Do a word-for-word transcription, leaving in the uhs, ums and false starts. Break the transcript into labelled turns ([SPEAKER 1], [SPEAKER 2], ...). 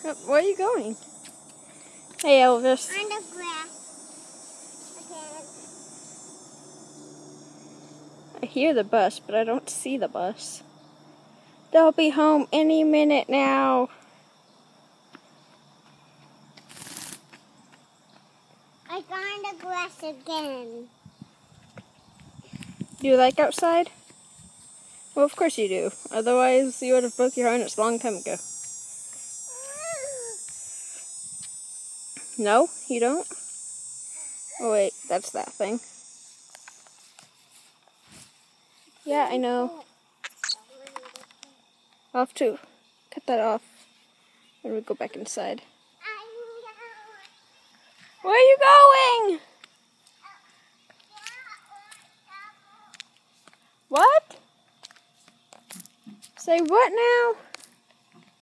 [SPEAKER 1] Where are you going? Hey, Elvis.
[SPEAKER 2] On the grass. Again.
[SPEAKER 1] I hear the bus, but I don't see the bus. They'll be home any minute now.
[SPEAKER 2] I got on the grass again.
[SPEAKER 1] Do you like outside? Well, of course you do. Otherwise, you would have broke your harness a long time ago. No, you don't? Oh wait, that's that thing. Yeah, I know. I'll have to cut that off when we go back inside. Where are you going? What? Say what now?